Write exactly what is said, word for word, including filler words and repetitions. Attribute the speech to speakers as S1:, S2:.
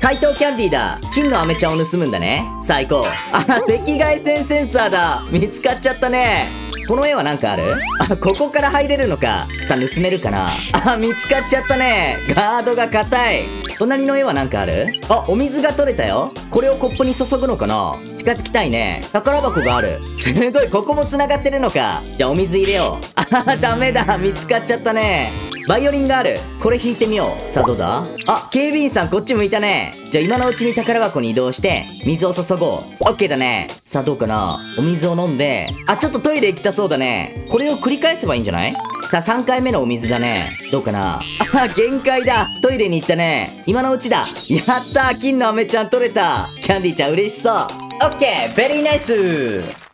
S1: 怪盗キャンディーだ。金の飴ちゃんを盗むんだね。最高。あ、赤外線センサーだ。見つかっちゃったね。この絵はなんかある？あ、ここから入れるのか。さあ、盗めるかな。あ、見つかっちゃったね。ガードが硬い。隣の絵はなんかある？あ、お水が取れたよ。これをコップに注ぐのかな。近づきたいね。宝箱がある。すごい、ここも繋がってるのか。じゃあお水入れよう。あ、ダメだ。見つかっちゃったね。バイオリンがある。これ弾いてみよう。さあ、どうだ？あ、警備員さんこっち向いたね。じゃあ今のうちに宝箱に移動して、水を注ごう。オッケーだね。さあ、どうかな？お水を飲んで、あ、ちょっとトイレ行きたそうだね。これを繰り返せばいいんじゃない？さあ、さんかいめのお水だね。どうかな？あ、限界だ。トイレに行ったね。今のうちだ。やったー、金の飴ちゃん取れた。キャンディーちゃん嬉しそう。オッケー、ベリーナイス。